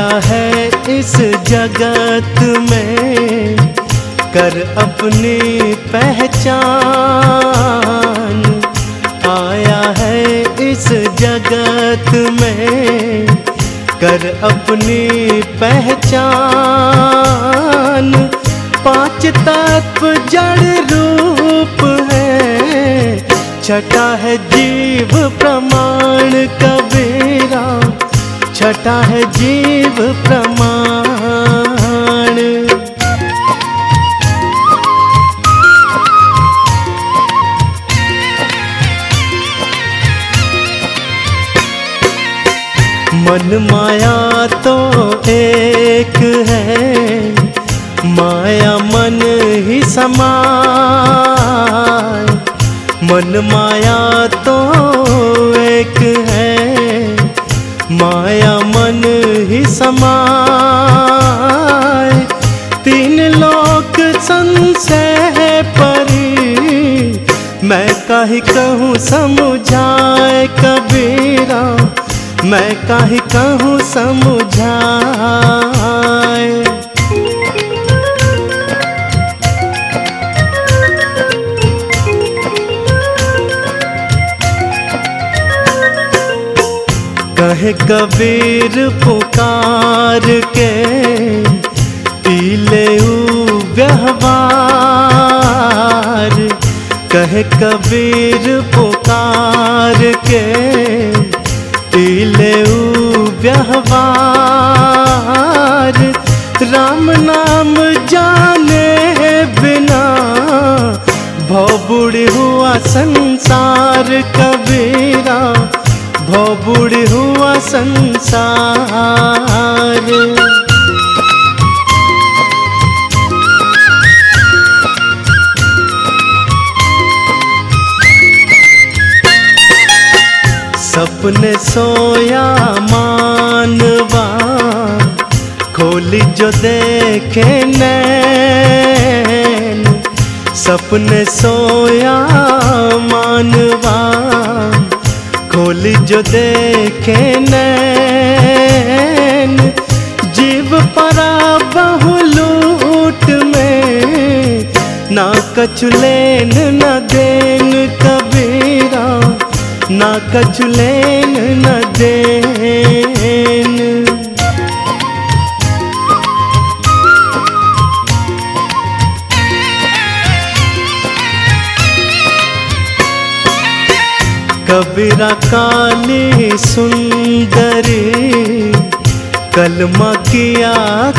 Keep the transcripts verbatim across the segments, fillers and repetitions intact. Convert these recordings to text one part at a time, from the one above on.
है इस जगत में कर अपनी पहचान। आया है इस जगत में कर अपनी पहचान। पांच तत्व जड़ रूप है, छठा है जीव प्रमाण कबीरा, छठा है जीव प्रमाण। मन माया तो एक है, माया मन ही समाय। मन माया तो एक है, माया मन ही समाय। तीन लोक संशय परी, मैं काहे कहूँ समझाए कबीरा, मैं काहे कहूँ समझाए। कहे कबीर पुकार के पी ले व्यवहार। कहे कबीर पुकार के पी ले व्यवहार। राम नाम जाने बिना भव बुढ़ हुआ संसार कबीरा, भव बुढ़ हुआ संसार। सपने सोया मानवा, खोली जो देखे नैन। सपने सोया मानवा, खोली जो देखे नैन। जीव परा बहुलूट में, ना कछु लेन न देन कबीरा, ना कछु लेन न देन। कबीरा काली सुंदरी, कलमा किया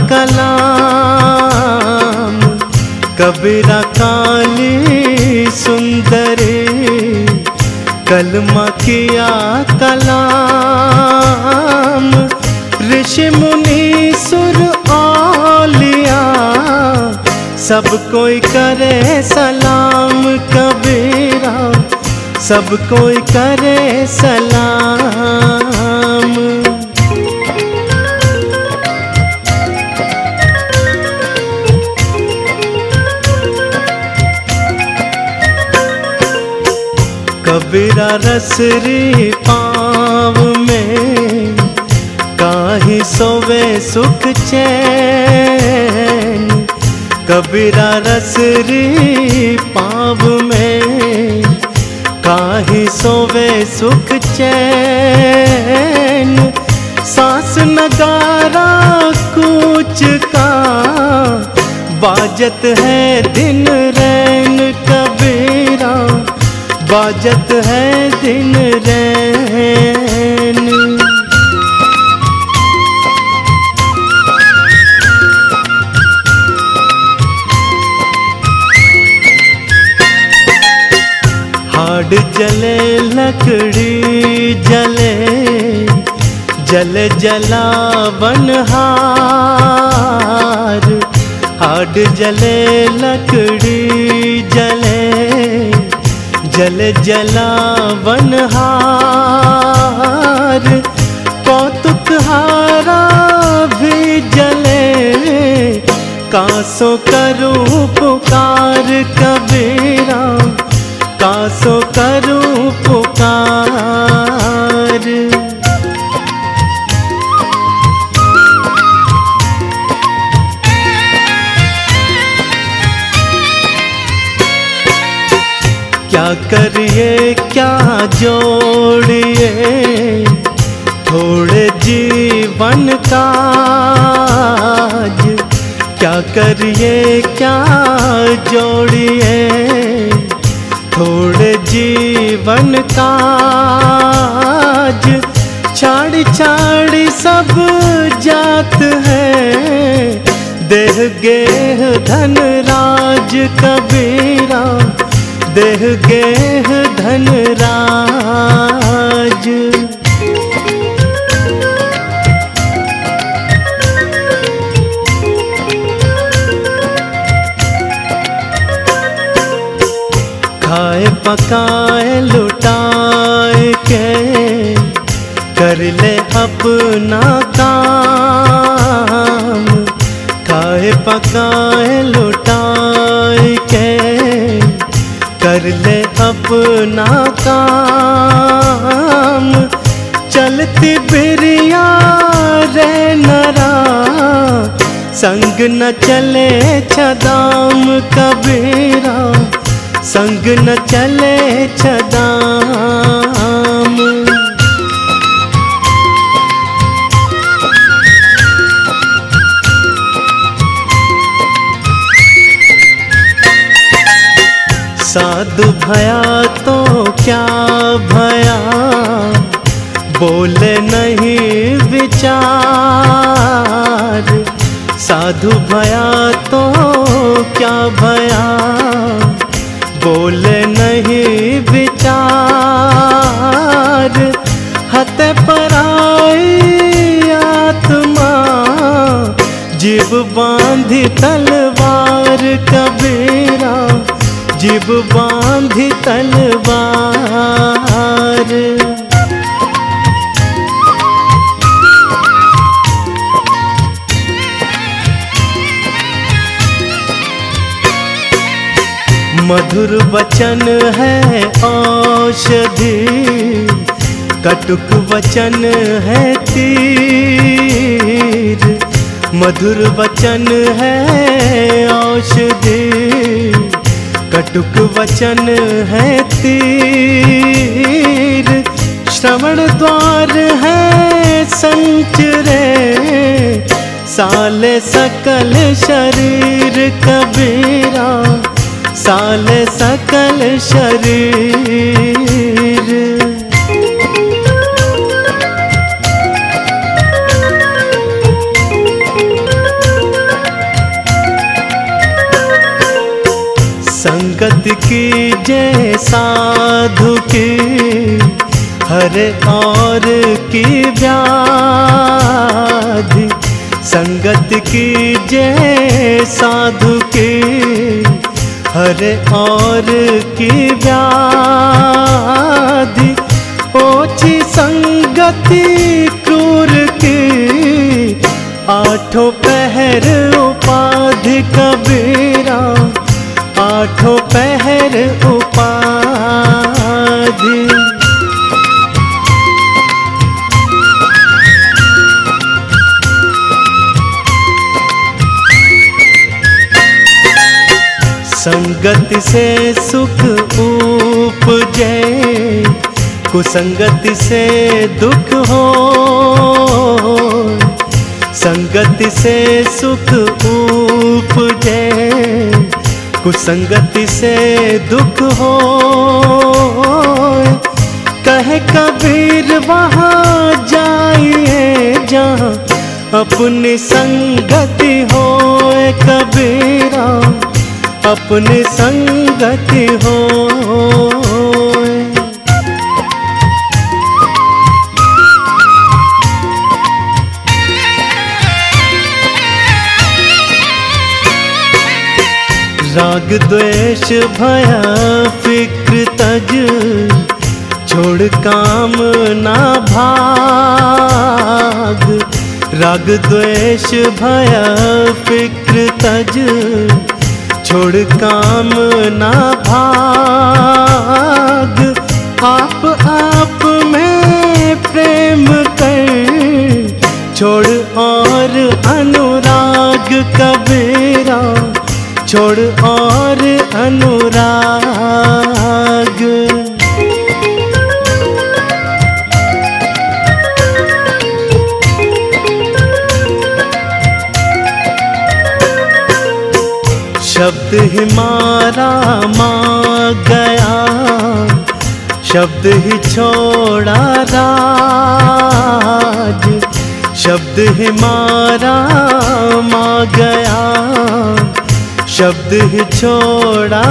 कलाम। कबीरा काली सुंदरी, कलमा किया कलाम। ऋषि मुनि सुर औलिया, सब कोई करे सलाम कबीरा, सब कोई करे सलाम। कबीरा रसरी पाँव में, काहि सोवे सुख चैन। कबीरा रसरी पाँव में, काहि सोवे सुख चैन। सांस नगारा कूच का, बाजत है दिन रैन कबीरा, बाजत है दिन रैन। हाड़ जले लकड़ी जले, जले जलावन हार। हाड़ जले लकड़ी जले, जले जलावन हार। कौतुक हारा भी जले, कासो करूं पुकार कबीरा, कासो करूं पुकार। क्या करिए क्या जोड़िए थोड़े जीवन काज। क्या करिए क्या जोड़िए थोड़े जीवन काज। छाड़ी छाड़ी सब जात है देह गेह धन राज कबीरा देह गेह धन राज। खाए पकाए लुटाए के कर ले अपना काम। खाए पकाए लुटाए के कर ले अपना काम। चलती बिरिया रे नरा संग न चले छदाम कबीरा संग न चले छदाम। साधु भया तो क्या भया बोले नहीं विचार। साधु भया तो क्या भया बोले नहीं विचार। हते पराई आत्मा जीव बांधी तलवार कबीरा जीव बांधी तलवार। मधुर वचन है औषधि कटुक वचन है तीर। मधुर वचन है औषधि कटुक वचन है तीर। श्रवण द्वार है संचरे साले सकल शरीर कबीरा साले सकल शरीर। संगत की जय साधु की हरे और की व्याधि। संगत की जय साधु की हरे और की व्याधि। ओछी संगति क्रूर की आठों पहर उपाधि कबीरा आठों पहर उपाधि। संगति से सुख उपजे कुसंगति से दुख हो। संगति से सुख उपजे कुसंगति से दुख हो। कहे कबीर वहाँ जाइए जहाँ अपनी संगति हो कबीरा अपनी संगति हो। राग द्वेष भया फिक्र तज छोड़ काम ना भाग। राग द्वेष भया फिक्र तज छोड़ काम ना भाग। आप आप में प्रेम कर छोड़ और अनुराग कबीरा छोड़ और अनुराग। शब्द ही मारा माँ गया, शब्द ही छोड़ा राज। शब्द ही मारा माँ गया, शब्द ही छोड़ा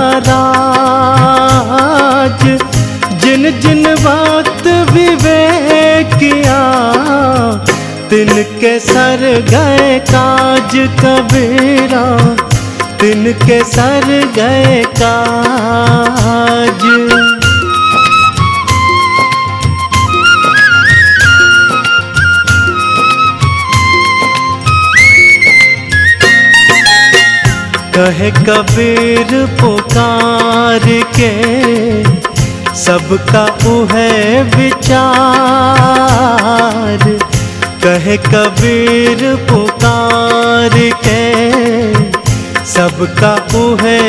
राज। जिन जिन वक्त विवेक किया, तिनके सर गए काज कबीरा, तिनके सर गए काज। कहे कबीर पुकार के, सबका उहे विचार। कहे कबीर पुकार के, सबका उहे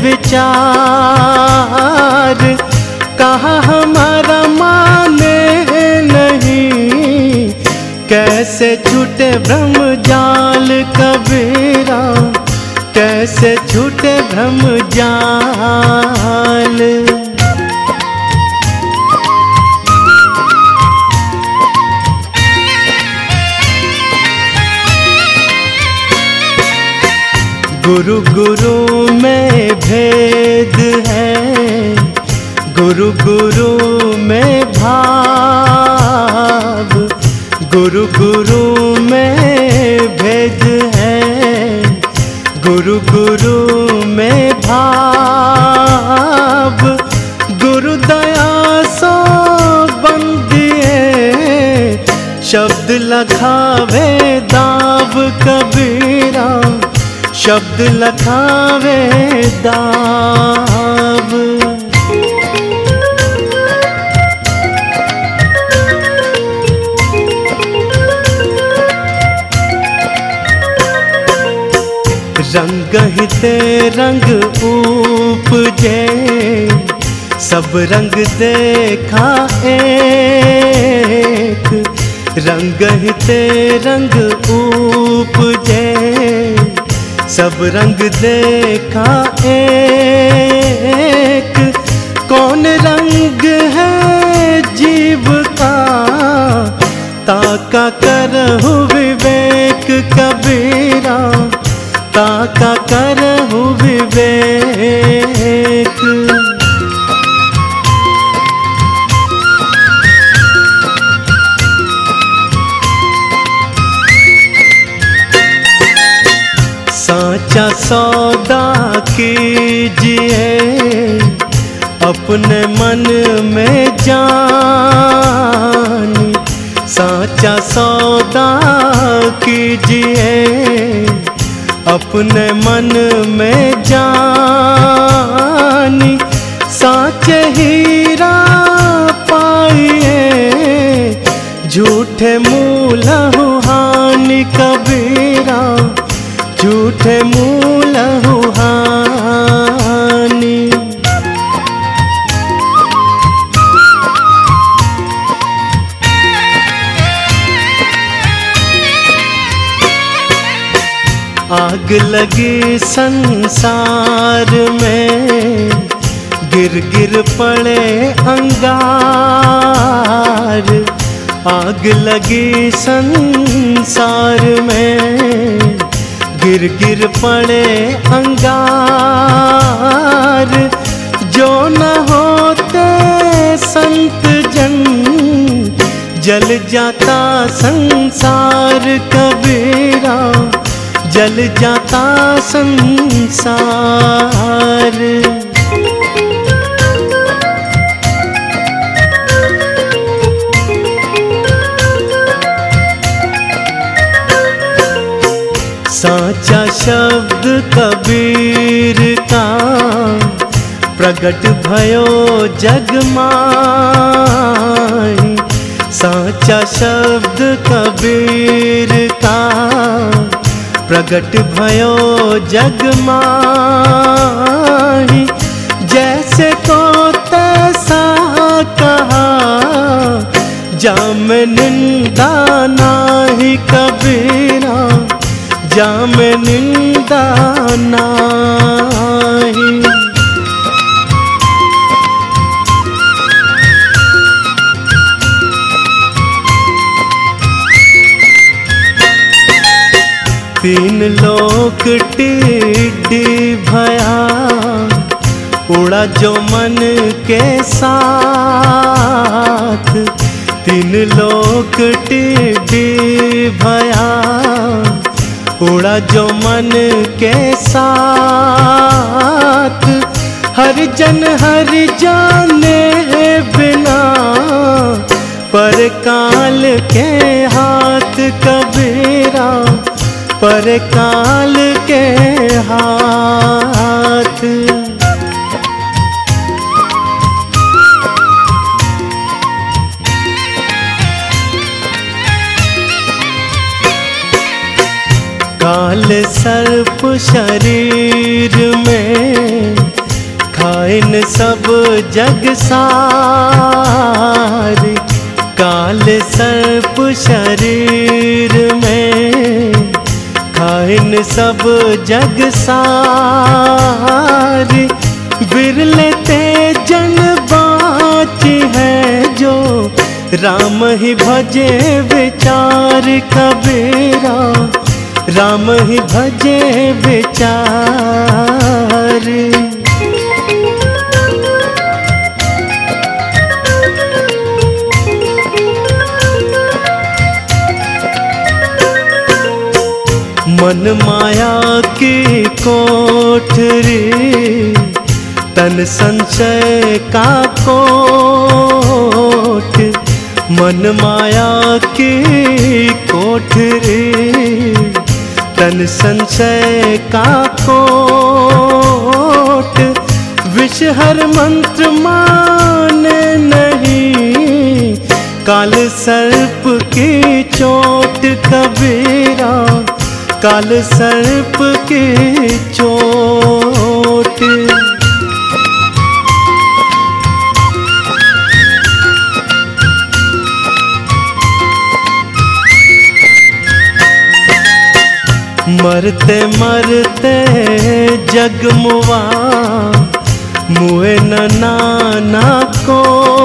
विचार। कहा हमारा माने नहीं, कैसे छूटे भ्रम जाल कबीरा, कैसे छूटे भ्रम जाल। गुरु गुरु में भेद है, गुरु गुरु में भाव। गुरु गुरु में भेद है, गुरु गुरु में भाव। गुरु दया सो बंदिए, शब्द लखावे दाव कबीरा, शब्द लखावे दाव। रंग ही ते रंग उपजे, सब रंग देखा एक। रंग ही ते रंग उपजे, सब रंग देखा एक। कौन रंग है जीव का, ताका करहु विवेक कबीरा, ताका करहु विवेक। साचा सौदा कीजिए, अपने मन में जान। साचा सौदा कीजिए, अपने मन में जान। साचे हीरा पाइए, झूठे मूल हानि कबीरा, झूठे मूल हानि। आग लगी संसार में, गिर गिर पड़े अंगार। आग लगी संसार में, गिर गिर पड़े अंगार। जो न होते संत जन, जल जाता संसार कबीरा, जल जाता संसार। साचा शब्द कबीर का, प्रगट भयो जग माई। साचा शब्द कबीर का, प्रगट भयो जग माही। जैसे को तैसा कहा जाम निंदा नाही कबीरा, जाम निंदा नाही। तीन लोक टिड्डी भया, उड़ा जो मन के साथ। तीन लोक टिड्डी भया, उड़ा जो मन के साथ। हर जन हर जाने बिना, पर काल के हाथ कबीरा, पर काल के हाथ। काल सर्प शरीर में, खाइन सब जग सारी। काल सर्प शरीर में, खाइन सब जग सारी। बिरले ते जन बाची है जो, राम ही भजे विचार कबीरा, राम ही भजे विचार। मन माया की कोठरी, तन संशय का कोट। मन माया की कोठरी, तन संशय का कोट। विष हर मंत्र माने नहीं, काल सर्प की चोट कबीरा, काल सर्प की चोट। मरते मरते जग मुआ, मुए न नाना को।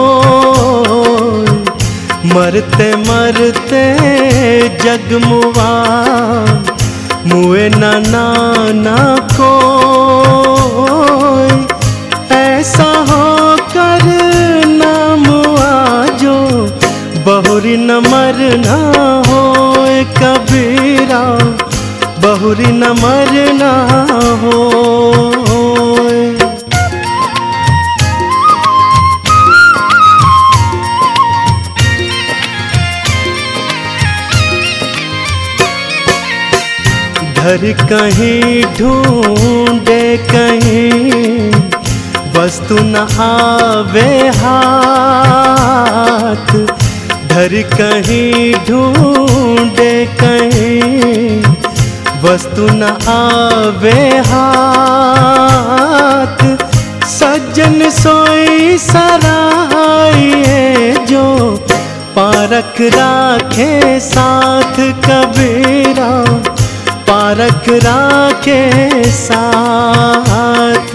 मरते मरते जग मुआ, मुए न नाना को। ऐसा हो कर न मुआ जो, बहुरी न मरना हो कबीरा, बहुरी न मरना हो। धर कहीं ढूंढे कहीं, वस्तु न आवे हाथ। धर कहीं ढूंढे कहीं, वस्तु न आवे हाथ। सज्जन सोई सराइए जो, पारख राखे साथ कबीरा, पारख राखे साथ।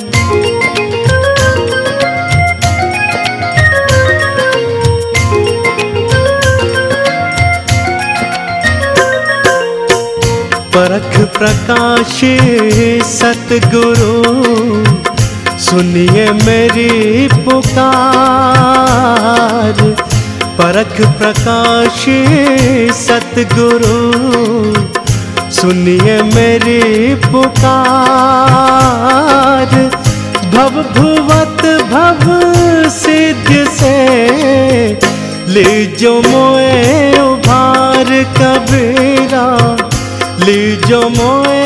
परख प्रकाश सतगुरु, सुनिए मेरी पुकार। परख प्रकाश सतगुरु, सुनिए मेरी पुकार। भव भुवत भव सिद्ध से, लीजो मोए उभार कबीरा, लीजो मोए